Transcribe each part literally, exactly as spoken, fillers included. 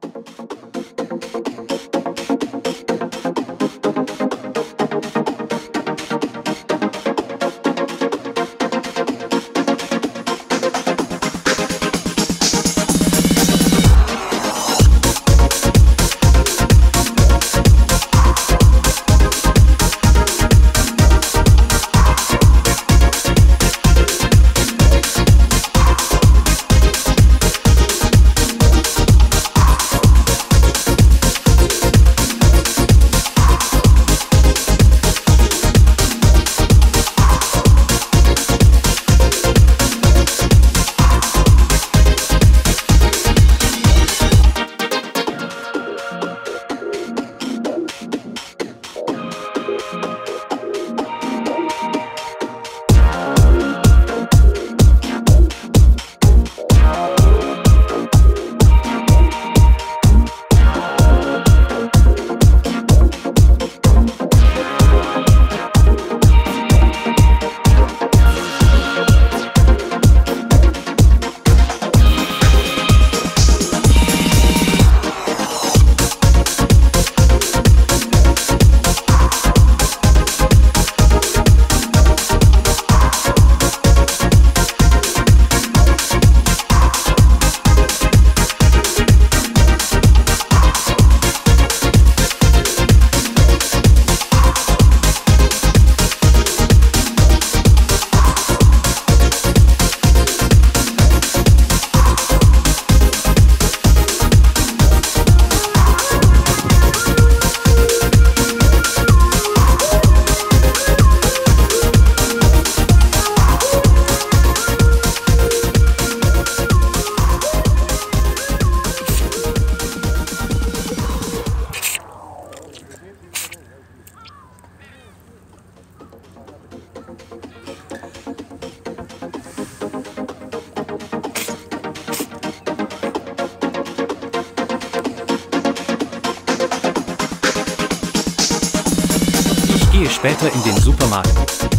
Ich gehe später in den Supermarkt,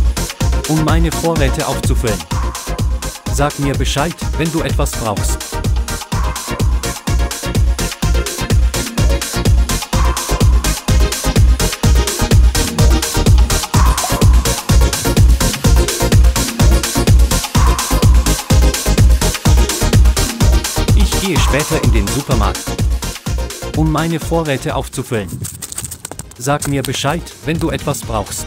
um meine Vorräte aufzufüllen. Sag mir Bescheid, wenn du etwas brauchst. Ich gehe später in den Supermarkt, um meine Vorräte aufzufüllen. Sag mir Bescheid, wenn du etwas brauchst.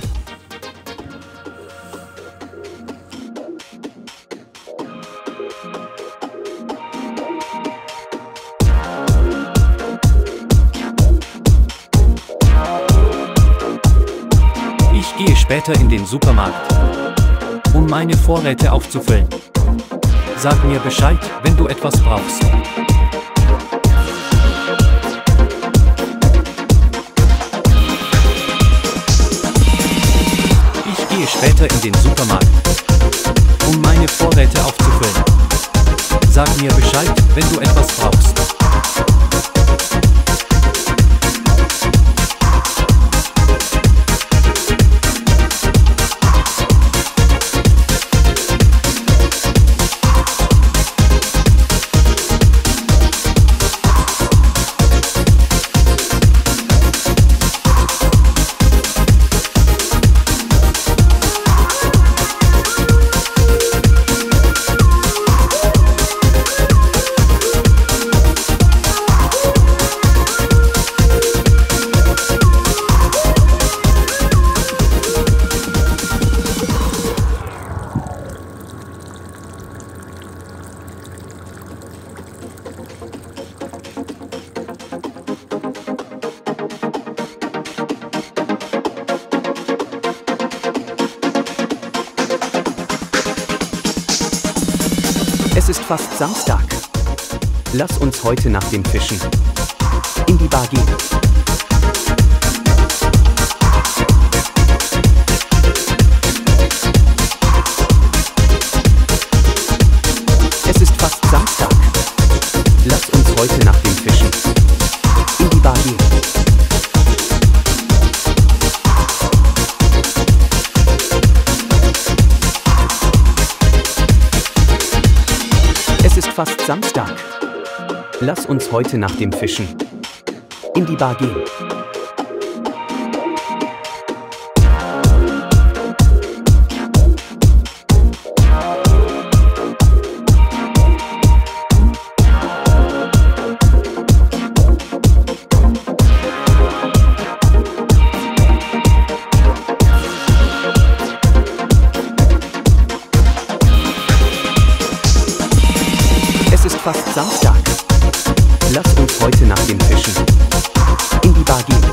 Ich gehe später in den Supermarkt, um meine Vorräte aufzufüllen. Sag mir Bescheid, wenn du etwas brauchst. Ich gehe später in den Supermarkt, um meine Vorräte aufzufüllen. Sag mir Bescheid, wenn du etwas brauchst. Es ist fast Samstag. Lass uns heute nach dem Fischen in die Bar gehen. Es ist fast Samstag. Lass uns heute nach dem Fischen in die Bar gehen. Es ist fast Samstag. Lass uns heute nach dem Fischen in die Bar gehen. Es ist fast Samstag. Lass uns heute nach dem Fischen in die Bar gehen.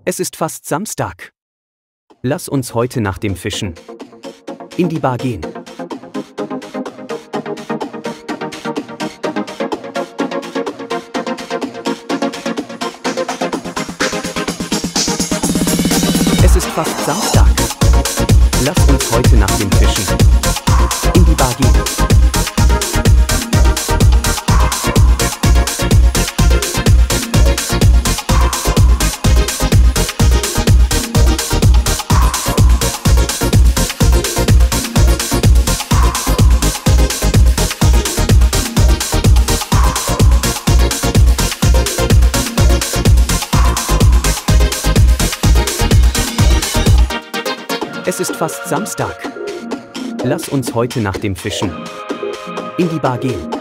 Es ist fast Samstag. Lass uns heute nach dem Fischen in die Bar gehen. Es ist fast Samstag. Lass uns heute nach dem Fischen in die Bar gehen. Es ist fast Samstag. Lass uns heute nach dem Fischen in die Bar gehen.